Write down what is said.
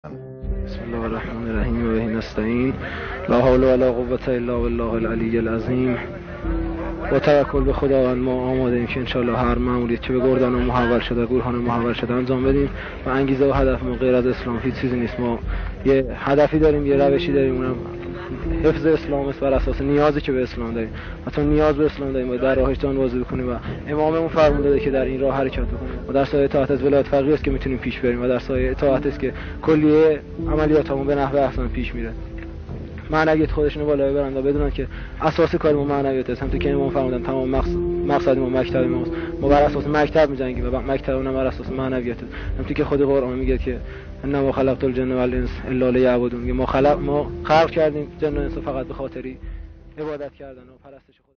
بسم الله الرحمن الرحیم و به نستعین لا حول ولا قوة الا بالله العلی العظیم. با توکل به خداوند ما آماده ایم که انشالله هر مأموریت که به گردان محول شده، گروهان محول شده انجام بدیم و انگیزه و هدف ما غیر از اسلام هیچ چیزی نیست. ما یه هدفی داریم، یه روشی داریم، اونم حفظ اسلام است بر اساس نیازی که به اسلام داریم. مثلا نیاز به اسلام داریم و در راهش جان بازی بکنیم و اماممون فرموده که در این راه حرکت بکنیم و در سایه اطاعت از ولایت فقیه است که میتونیم پیش بریم و در سایه اطاعت است که کلیه عملیاتمون به نحو احسن پیش میره. معنویت خودشونو بالا ببرن و بدونن که اساس کار ما معنویت است. همونطور که امام فرمودن تمام مقصد ما مکتب ماست. ما بر اساس مکتب می‌جنگیم و مکتب اونم بر اساس معنویت است. همونطور که خود قرآن میگه که انما خلقت الجن والانس الا لیعبدون. ما خلق کردیم جن و انس فقط به خاطری عبادت کردن و پرستش